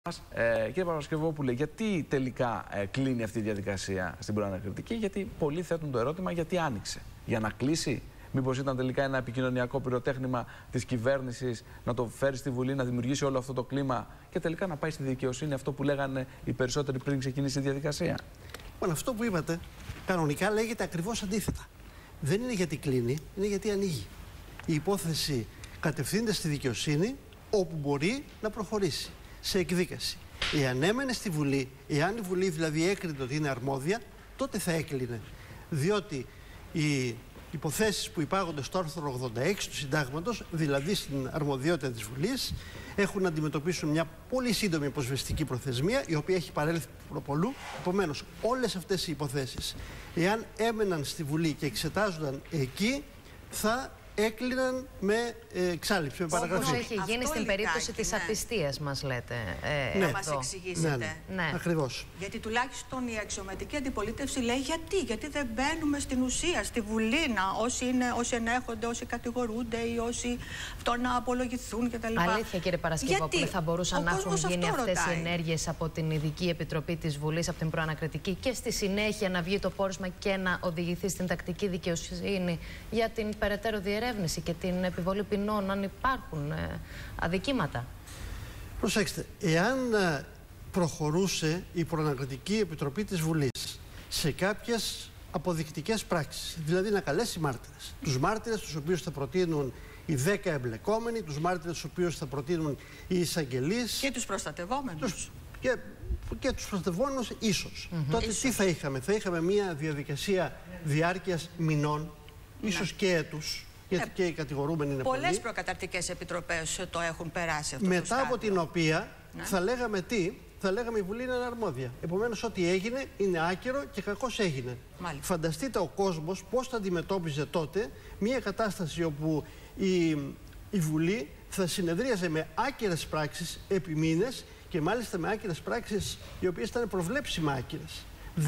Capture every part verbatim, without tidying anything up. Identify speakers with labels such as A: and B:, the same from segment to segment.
A: Ε, κύριε Παρασκευόπουλε, γιατί τελικά ε, κλείνει αυτή η διαδικασία στην προανακριτική? Γιατί πολλοί θέτουν το ερώτημα γιατί άνοιξε. Για να κλείσει? Μήπως ήταν τελικά ένα επικοινωνιακό πυροτέχνημα της κυβέρνησης να το φέρει στη Βουλή, να δημιουργήσει όλο αυτό το κλίμα και τελικά να πάει στη δικαιοσύνη, αυτό που λέγανε οι περισσότεροι πριν ξεκινήσει η διαδικασία?
B: Λοιπόν, αυτό που είπατε κανονικά λέγεται ακριβώς αντίθετα. Δεν είναι γιατί κλείνει, είναι γιατί ανοίγει. Η υπόθεση κατευθύνεται στη δικαιοσύνη όπου μπορεί να προχωρήσει σε εκδίκαση. Εάν έμενε στη Βουλή, εάν η Βουλή δηλαδή έκρινε ότι είναι αρμόδια, τότε θα έκλεινε. Διότι οι υποθέσεις που υπάγονται στο άρθρο ογδόντα έξι του Συντάγματος, δηλαδή στην αρμοδιότητα της Βουλής, έχουν να αντιμετωπίσουν μια πολύ σύντομη αποσβεστική προθεσμία, η οποία έχει παρέλθει προπολού. Επομένως, όλες αυτές οι υποθέσεις, εάν έμεναν στη Βουλή και εξετάζονταν εκεί, θα έκλειναν με ε, εξάλληψη, με παραγραφή.
C: Όπως έχει γίνει
D: αυτό
C: στην
D: λιγάκι,
C: περίπτωση της
D: ναι.
C: απιστίας, μας λέτε. Ε,
B: ναι.
D: Να μας εξηγήσετε.
B: Ναι, ναι.
C: Ναι.
B: Ακριβώς.
D: Γιατί τουλάχιστον η αξιωματική αντιπολίτευση λέει γιατί. Γιατί δεν μπαίνουμε στην ουσία, στη Βουλή, να, όσοι, είναι, όσοι ενέχονται, όσοι κατηγορούνται ή όσοι αυτό να απολογηθούν κτλ.
C: Αλήθεια, κύριε Παρασκευόπουλε, θα μπορούσαν
D: Ο
C: να έχουν γίνει αυτές
D: ρωτάει.
C: οι ενέργειες από την Ειδική Επιτροπή της Βουλής, από την προανακριτική, και στη συνέχεια να βγει το πόρισμα και να οδηγηθεί στην τακτική δικαιοσύνη για την περαιτέρω διερεύνηση και την επιβολή ποινών, αν υπάρχουν ε, αδικήματα?
B: Προσέξτε, εάν ε, προχωρούσε η Προανακριτική Επιτροπή της Βουλής σε κάποιες αποδεικτικές πράξεις, δηλαδή να καλέσει μάρτυρες, τους μάρτυρες τους οποίους θα προτείνουν οι δέκα εμπλεκόμενοι, τους μάρτυρες τους οποίους θα προτείνουν οι εισαγγελείς
D: Και τους προστατευόμενους.
B: τους, και, και τους προστατευόμενους ίσως.
D: Mm-hmm.
B: Τότε
D: ίσως.
B: τι θα είχαμε? Θα είχαμε μια διαδικασία διάρκειας μηνών, ίσως και έτους, γιατί
D: Ε,
B: και οι κατηγορούμενοι είναι
D: Πολλές
B: πολλοί.
D: προκαταρτικές επιτροπές το έχουν περάσει αυτό.
B: Μετά
D: το
B: από την οποία
D: ναι.
B: θα λέγαμε τι, θα λέγαμε η Βουλή είναι αναρμόδια. Επομένως, ό,τι έγινε είναι άκυρο και κακώς έγινε.
D: Μάλιστα.
B: Φανταστείτε ο κόσμος πώς θα αντιμετώπιζε τότε μια κατάσταση όπου η, η Βουλή θα συνεδρίαζε με άκυρες πράξεις επί μήνες και μάλιστα με άκυρες πράξεις οι οποίες ήταν προβλέψιμα άκυρες.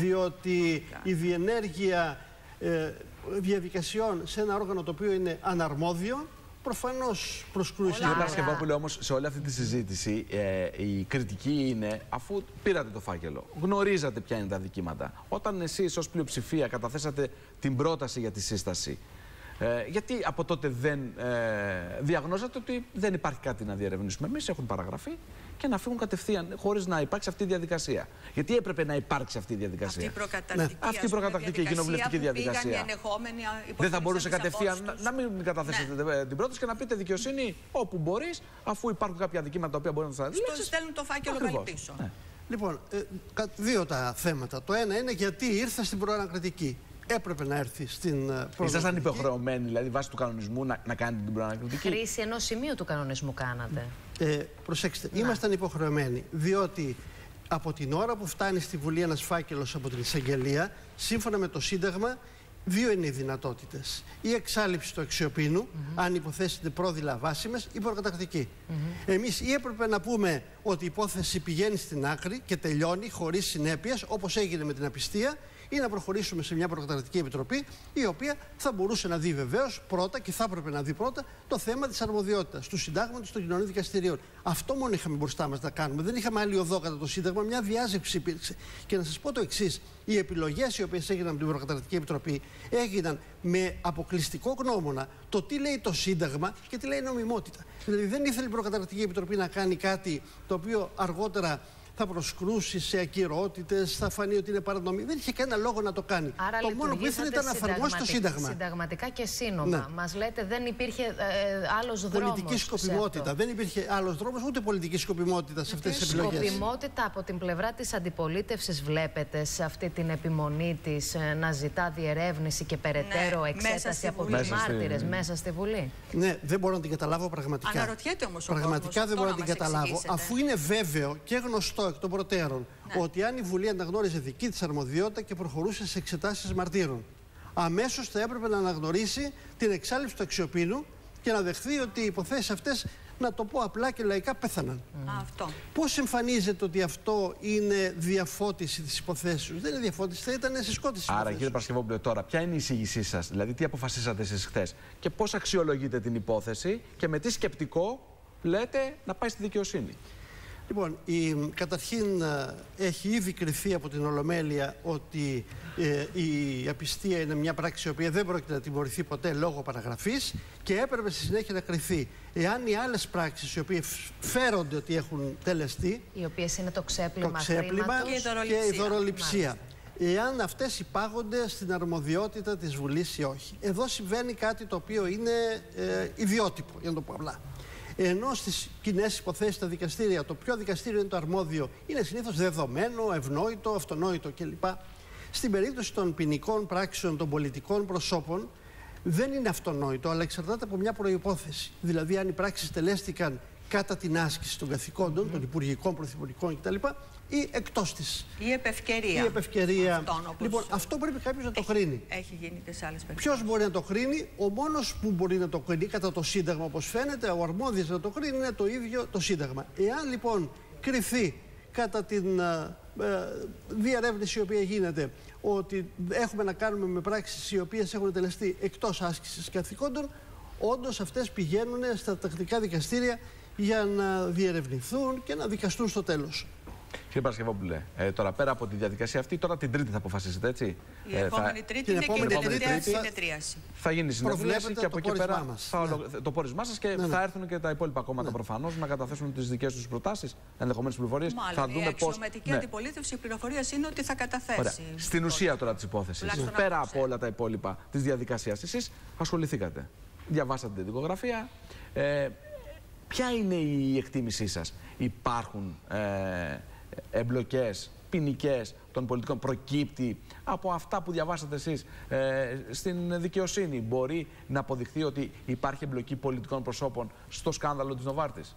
B: Διότι η διενέργεια ε, διαδικασιών σε ένα όργανο το οποίο είναι αναρμόδιο προφανώς προσκρούει.
A: Κύριε Παρασκευόπουλε, όμως σε όλη αυτή τη συζήτηση ε, η κριτική είναι, αφού πήρατε το φάκελο, γνωρίζατε ποια είναι τα δικήματα, όταν εσείς ως πλειοψηφία καταθέσατε την πρόταση για τη σύσταση, ε, γιατί από τότε δεν ε, διαγνώσατε ότι δεν υπάρχει κάτι να διερευνήσουμε? Εμείς έχουν παραγραφεί και να φύγουν κατευθείαν, χωρίς να υπάρξει αυτή η διαδικασία. Γιατί έπρεπε να υπάρξει αυτή η διαδικασία?
D: Αυτή η προκαταρκτική,
B: Ναι.
A: Αυτή η προκαταρκτική και κοινοβουλευτική διαδικασία. Δεν θα μπορούσε κατευθείαν να, να μην καταθέσετε ναι. την πρόταση και να πείτε δικαιοσύνη όπου μπορείς, αφού υπάρχουν κάποια δικήματα τα οποία μπορεί να τα
D: Στο στέλνουν το φάκελο πάλι πίσω.
A: Ναι.
B: Λοιπόν, ε, δύο τα θέματα. Το ένα είναι γιατί ήρθε στην προανακριτική. Έπρεπε να έρθει στην προανακριτική.
A: Ήσασταν υποχρεωμένοι, δηλαδή βάσει του κανονισμού, να, να κάνετε την προανακριτική?
C: Χρήση ενός σημείου του κανονισμού κάνατε.
B: Ε, προσέξτε, να. ήμασταν υποχρεωμένοι, διότι από την ώρα που φτάνει στη Βουλή ένας φάκελος από την εισαγγελία, σύμφωνα με το Σύνταγμα, δύο είναι οι δυνατότητες. Η εξάλειψη του αξιοπίνου, mm-hmm. αν οι υποθέσεις είναι πρόδειλα βάσιμες, ή προκαταρκτική. Mm-hmm. Εμείς ή έπρεπε να πούμε ότι η υπόθεση πηγαίνει στην άκρη και τελειώνει χωρίς συνέπειες, όπως έγινε με την απιστία, ή να προχωρήσουμε σε μια προκαταρκτική επιτροπή, η οποία θα μπορούσε να δει βεβαίως πρώτα, και θα έπρεπε να δει πρώτα, το θέμα της αρμοδιότητας, του συντάγματος των κοινωνικών δικαστηρίων. Αυτό μόνο είχαμε μπροστά μας να κάνουμε. Δεν είχαμε άλλη οδό κατά το Σύνταγμα, μια διάζευξη υπήρξε. Και να σας πω το εξής: οι επιλογές οι οποίες έγιναν από την προκαταρκτική επιτροπή έγιναν με αποκλειστικό γνώμονα το τι λέει το Σύνταγμα και τι λέει η νομιμότητα. Δηλαδή, δεν ήθελε η προκαταρκτική επιτροπή να κάνει κάτι το οποίο αργότερα θα προσκρούσει σε ακυρότητες, θα φανεί ότι είναι παρανομία. Δεν είχε κανένα λόγο να το κάνει.
C: Άρα
B: το μόνο που ήθελε ήταν να εφαρμόσει το Σύνταγμα.
C: Συνταγματικά και σύνομα. Ναι. Μας λέτε δεν υπήρχε ε, άλλος δρόμος.
B: Πολιτική σκοπιμότητα. Δεν υπήρχε άλλος δρόμος, ούτε πολιτική σκοπιμότητα σε αυτές τις επιλογές.
C: Σκοπιμότητα από την πλευρά της αντιπολίτευσης βλέπετε σε αυτή την επιμονή της ε, να ζητά διερεύνηση και περαιτέρω ναι, εξέταση από τους μάρτυρες στη... μέσα στη Βουλή?
B: Ναι, δεν μπορώ να την καταλάβω πραγματικά.
D: Αναρωτιέται όμως ο
B: Πραγματικά
D: κόσμος,
B: δεν μπορώ να
D: να
B: την καταλάβω,
D: εξηγήσετε.
B: αφού είναι βέβαιο και γνωστό εκ των προτέρων ναι. ότι αν η Βουλή αναγνώριζε δική της αρμοδιότητα και προχωρούσε σε εξετάσεις μαρτύρων, αμέσως θα έπρεπε να αναγνωρίσει την εξάλειψη του αξιοπίνου και να δεχθεί ότι οι υποθέσεις αυτές, να το πω απλά και λαϊκά, πέθαναν.
D: Mm. Αυτό.
B: Πώς εμφανίζεται ότι αυτό είναι διαφώτιση της υποθέσεως? Δεν είναι διαφώτιση, θα ήταν συσκότηση.
A: Άρα, κύριε Παρασκευόπουλε, τώρα ποια είναι η εισήγησή σας? Δηλαδή, τι αποφασίσατε εσείς χθες και πώς αξιολογείτε την υπόθεση και με τι σκεπτικό λέτε να πάει στη δικαιοσύνη?
B: Λοιπόν, η, καταρχήν έχει ήδη κριθεί από την Ολομέλεια ότι ε, η απιστία είναι μια πράξη η οποία δεν πρόκειται να τιμωρηθεί ποτέ λόγω παραγραφής και έπρεπε στη συνέχεια να κριθεί. Εάν οι άλλες πράξεις οι οποίες φέρονται ότι έχουν τελεστεί,
C: οι οποίες είναι το ξέπλυμα,
B: το ξέπλυμα
C: και
B: η δωροληψία, εάν αυτές υπάγονται στην αρμοδιότητα της Βουλής ή όχι. Εδώ συμβαίνει κάτι το οποίο είναι ε, ιδιότυπο, για να το πω απλά. Ενώ στις κοινές υποθέσεις στα δικαστήρια, το ποιο δικαστήριο είναι το αρμόδιο είναι συνήθως δεδομένο, ευνόητο, αυτονόητο κλπ. Στην περίπτωση των ποινικών πράξεων των πολιτικών προσώπων δεν είναι αυτονόητο, αλλά εξαρτάται από μια προϋπόθεση. Δηλαδή, αν οι πράξεις τελέστηκαν κατά την άσκηση των καθηκόντων, mm. των υπουργικών, πρωθυπουργικών κτλ. Ή εκτός της.
D: Η επευκαιρία.
B: Η επευκαιρία.
D: Αυτόν, όπως...
B: Λοιπόν, αυτό πρέπει κάποιος να το
D: έχει,
B: κρίνει.
D: Έχει γίνει και σε άλλες περιπτώσεις.
B: Ποιος μπορεί να το κρίνει? Ο μόνος που μπορεί να το κρίνει κατά το Σύνταγμα, όπως φαίνεται, ο αρμόδιος να το κρίνει είναι το ίδιο το Σύνταγμα. Εάν λοιπόν κριθεί κατά την ε, διερεύνηση η οποία γίνεται ότι έχουμε να κάνουμε με πράξεις οι οποίες έχουν τελεστεί εκτός άσκησης καθηκόντων, όντως αυτές πηγαίνουν στα τακτικά δικαστήρια για να διερευνηθούν και να δικαστούν στο τέλος.
A: Κύριε Παρασκευόπουλε, ε, τώρα πέρα από τη διαδικασία αυτή, τώρα την Τρίτη θα αποφασίσετε, έτσι?
D: Η ε, επόμενη θα... Τρίτη είναι και η τελευταία συνεδρίαση.
A: Θα γίνει συνεδρίαση και από εκεί πέρα
B: μας.
A: θα ολο... ναι. το πόρισμά σας και ναι, ναι. θα έρθουν και τα υπόλοιπα κόμματα ναι. προφανώς να καταθέσουν τις δικές τους προτάσεις, ενδεχομένες πληροφορίες.
D: Μάλλον, θα δούμε η αξιωματική πώς... αντιπολίτευση, η πληροφορία είναι ότι θα καταθέσει.
A: Ωραία. Στην ουσία τώρα της υπόθεσης, ναι. πέρα από όλα τα υπόλοιπα της διαδικασίας, εσείς ασχοληθήκατε. Διαβάσατε την δικογραφία. Ε, ποια είναι η εκτίμησή σας? Υπάρχουν ε, εμπλοκές ποινικές των πολιτικών? Προκύπτει από αυτά που διαβάσατε εσείς ε, στην δικαιοσύνη? Μπορεί να αποδειχθεί ότι υπάρχει εμπλοκή πολιτικών προσώπων στο σκάνδαλο της Νοβάρτης?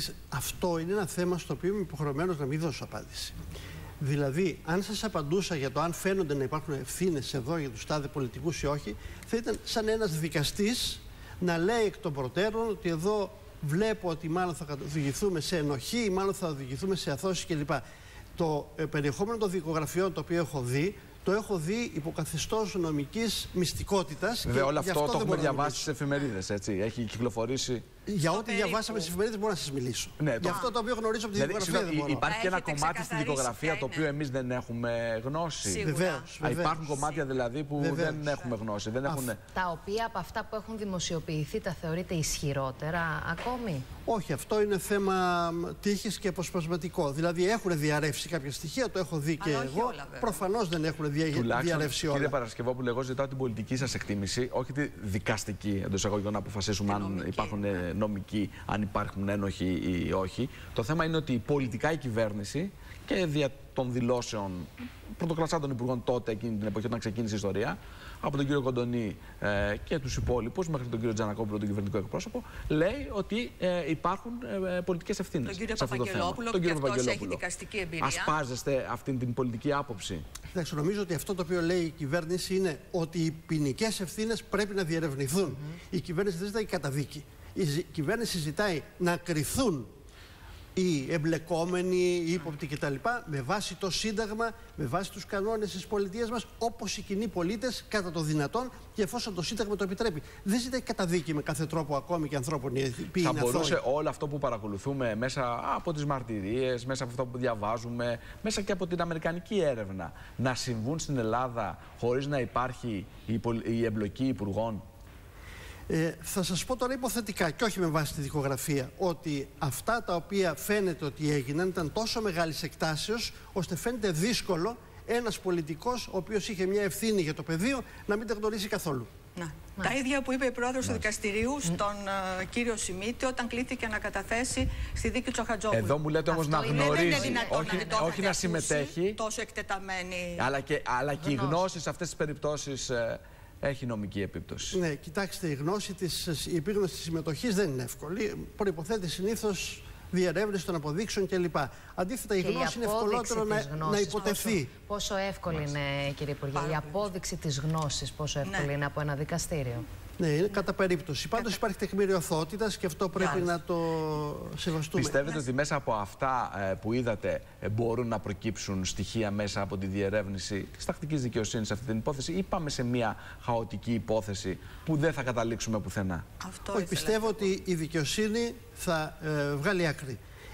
B: Αυτό είναι ένα θέμα στο οποίο είμαι υποχρεωμένος να μην δώσω απάντηση. Δηλαδή, αν σας απαντούσα για το αν φαίνονται να υπάρχουν ευθύνες εδώ για τους τάδε πολιτικούς ή όχι, θα ήταν σαν ένας δικαστής να λέει εκ των προτέρων ότι εδώ βλέπω ότι μάλλον θα οδηγηθούμε σε ενοχή ή μάλλον θα οδηγηθούμε σε αθώσεις κλπ. Το ε, περιεχόμενο των δικογραφιών το οποίο έχω δει, το έχω δει υποκαθεστώς νομικής μυστικότητας.
A: Βέβαια, όλο αυτό, αυτό το έχουμε διαβάσει στις εφημερίδες, έτσι. Έχει κυκλοφορήσει. Για
B: ό,τι διαβάσαμε στις εφημερίδες μπορώ να σας μιλήσω.
A: Ναι,
B: για
A: το...
B: αυτό το οποίο γνωρίζω από τη
A: δηλαδή,
B: δικογραφία δεν μπορώ.
A: Υπάρχει και ένα κομμάτι στη δικογραφία το οποίο εμείς δεν έχουμε γνώση.
B: Βεβαίως.
A: Υπάρχουν κομμάτια δηλαδή που βεβαίως. δεν έχουμε γνώση. Δεν έχουν...
C: Τα οποία από αυτά που έχουν δημοσιοποιηθεί τα θεωρείτε ισχυρότερα ακόμη?
B: Όχι, αυτό είναι θέμα τύχης και αποσπασματικό. Δηλαδή έχουν διαρρεύσει κάποια στοιχεία, το έχω δει και εγώ. Προφανώς δεν έχουν διαρρεύσει όλα.
A: Κύριε Παρασκευόπουλε, εγώ ζητάω την πολιτική σας εκτίμηση, όχι τη δικαστική, εντός εισαγωγικών, να αποφασίσουμε αν νομική, υπάρχουν ναι. νομικοί, αν υπάρχουν ένοχοι ή όχι. Το θέμα είναι ότι πολιτικά η κυβέρνηση και δια των δηλώσεων πρωτοκλασσάτων υπουργών τότε, εκείνη την εποχή, όταν ξεκίνησε η ιστορία, από τον κύριο Κοντονή ε, και τους υπόλοιπους, μέχρι τον κύριο Τζανακόπουλο, τον κυβερνητικό εκπρόσωπο, λέει ότι ε, υπάρχουν ε, πολιτικές ευθύνες.
D: Τον κύριο
A: σε αυτό
D: Παπαγγελόπουλο,
A: το θέμα.
D: και αυτός έχει δικαστική εμπειρία.
A: Ασπάζεστε αυτήν την πολιτική άποψη?
B: Κοιτάξτε, νομίζω ότι αυτό το οποίο λέει η κυβέρνηση είναι ότι οι ποινικές ευθύνες πρέπει να διερευνηθούν. Mm-hmm. Η κυβέρνηση δεν ζητάει καταδίκη. Η κυβέρνηση ζητάει να κριθούν οι εμπλεκόμενοι, οι ύποπτοι κτλ. Με βάση το Σύνταγμα, με βάση τους κανόνες της πολιτείας μας, όπως οι κοινοί πολίτες, κατά το δυνατόν και εφόσον το Σύνταγμα το επιτρέπει. Δεν ζητάει καταδίκη με κάθε τρόπο, ακόμη και ανθρώπων οι οποίοι
A: θα μπορούσε αθώοι. Όλο αυτό που παρακολουθούμε μέσα από τις μαρτυρίες, μέσα από αυτό που διαβάζουμε, μέσα και από την αμερικανική έρευνα, να συμβούν στην Ελλάδα χωρίς να υπάρχει η εμπλοκή υπουργών?
B: Ε, θα σας πω τώρα υποθετικά και όχι με βάση τη δικογραφία ότι αυτά τα οποία φαίνεται ότι έγιναν ήταν τόσο μεγάλης εκτάσεως ώστε φαίνεται δύσκολο ένας πολιτικός ο οποίος είχε μια ευθύνη για το πεδίο να μην τα γνωρίζει καθόλου.
D: Να. Τα ίδια που είπε η πρόεδρος του δικαστηρίου στον uh, κύριο Σιμίτη όταν κλήθηκε να καταθέσει στη δίκη Τσοχατζόπουλου.
A: Εδώ μου λέτε όμως να γνωρίζει, δεν είναι όχι,
D: να,
A: όχι να συμμετέχει,
D: τόσο εκτεταμένη.
A: Αλλά και, αλλά και η γνώση σε αυτές τις περιπτώσεις ε, έχει νομική επίπτωση.
B: Ναι, κοιτάξτε, η γνώση της, η επίγνωση της συμμετοχής δεν είναι εύκολη. Προϋποθέτει συνήθως διερεύνηση των αποδείξεων κλπ. Αντίθετα, η γνώση είναι ευκολότερο να, να υποτεθεί.
C: Πόσο, πόσο εύκολη είναι, κύριε Υπουργέ, η απόδειξη της γνώσης, πόσο εύκολη ναι. είναι από ένα δικαστήριο?
B: Ναι, είναι κατά περίπτωση. Πάντως υπάρχει τεκμήριο αθωότητας και αυτό πρέπει να το σεβαστούμε.
A: Πιστεύετε
B: ναι.
A: ότι μέσα από αυτά ε, που είδατε ε, μπορούν να προκύψουν στοιχεία μέσα από τη διερεύνηση της τακτικής δικαιοσύνης σε αυτή την υπόθεση, ή πάμε σε μια χαοτική υπόθεση που δεν θα καταλήξουμε πουθενά?
B: Αυτό Όχι, πιστεύω ότι η δικαιοσύνη θα ε, βγάλει άκρη.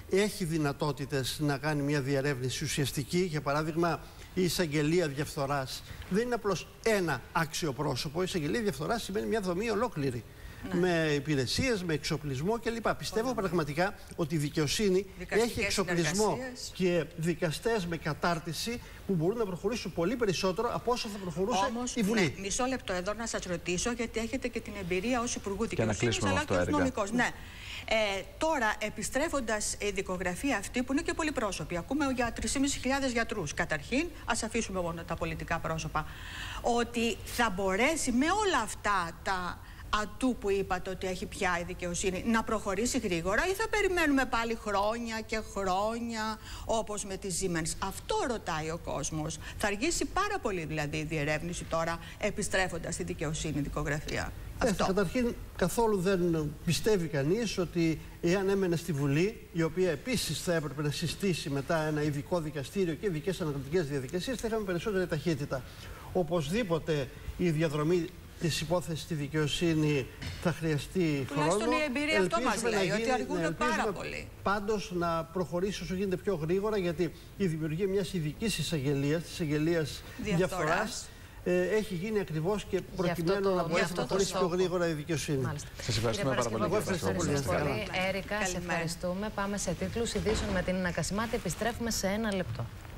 B: έχει δυνατότητες να κάνει μια διερεύνηση ουσιαστική. Για παράδειγμα, η εισαγγελία διαφθοράς δεν είναι απλώς ένα άξιο πρόσωπο. Η εισαγγελία διαφθοράς σημαίνει μια δομή ολόκληρη. Ναι. Με υπηρεσίες, με εξοπλισμό κλπ. Πιστεύω Ωραία. πραγματικά ότι η δικαιοσύνη έχει εξοπλισμό και δικαστές με κατάρτιση που μπορούν να προχωρήσουν πολύ περισσότερο από όσο θα προχωρούσε
D: Όμως,
B: η Βουλή.
D: Ναι, μισό λεπτό εδώ να σας ρωτήσω, γιατί έχετε και την εμπειρία ως Υπουργού Δικαιοσύνης αλλά και ως νομικός. Ναι. Ε, τώρα, επιστρέφοντας η δικογραφία αυτή που είναι και πολυπρόσωπη, ακούμε για τρεις χιλιάδες πεντακόσιους γιατρούς. Καταρχήν, ας αφήσουμε μόνο τα πολιτικά πρόσωπα, ότι θα μπορέσει με όλα αυτά τα ατού που είπατε ότι έχει πια η δικαιοσύνη να προχωρήσει γρήγορα ή θα περιμένουμε πάλι χρόνια και χρόνια όπως με τη Siemens? Αυτό ρωτάει ο κόσμος. Θα αργήσει πάρα πολύ δηλαδή η διερεύνηση τώρα επιστρέφοντας στη δικαιοσύνη δικογραφία.
B: Ε, καταρχήν καθόλου δεν πιστεύει κανείς ότι εάν έμενε στη Βουλή, η οποία επίσης θα έπρεπε να συστήσει μετά ένα ειδικό δικαστήριο και ειδικές ανακριτικές διαδικασίες, θα είχαμε περισσότερη ταχύτητα. Οπωσδήποτε η διαδρομή της υπόθεσης στη δικαιοσύνη θα χρειαστεί χρόνο.
D: Τουλάχιστον η εμπειρία αυτό μας λέει, ότι αργούν πάρα πολύ.
B: Πάντως να προχωρήσει όσο γίνεται πιο γρήγορα, γιατί η δημιουργία μιας ειδικής εισαγγελίας, της εισαγγελίας διαφθοράς, ε, έχει γίνει ακριβώς και προκειμένου το, να μπορέσει να προχωρήσει πιο γρήγορα η δικαιοσύνη.
A: Σας ευχαριστούμε πάρα πολύ.
C: Ευχαριστώ πολύ. Έρικα, σε ευχαριστούμε. Πάμε σε τίτλους ειδήσεων με την Νίνα Κασιμάτη. Επιστρέφουμε σε ένα λεπτό.